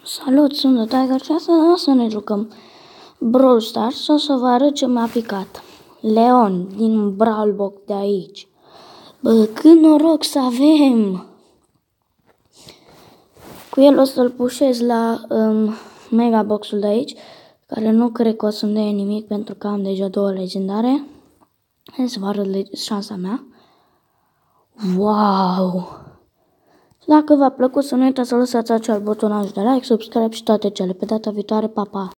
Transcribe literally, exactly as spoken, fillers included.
Salut, sunt Tiger și astăzi o să ne jucăm Brawl Stars și o să vă arăt ce mi-a picat. Leon din Brawl Box de aici. Bă, cât noroc să avem! Cu el o să-l pușez la um, Mega Box-ul de aici, care nu cred că o să-mi dea nimic pentru că am deja două legendare. Hai să vă arăt șansa mea. Wow! Dacă v-a plăcut, să nu uitați să lăsați acel butonaj de like, subscribe și toate cele. Pe data viitoare, pa, pa!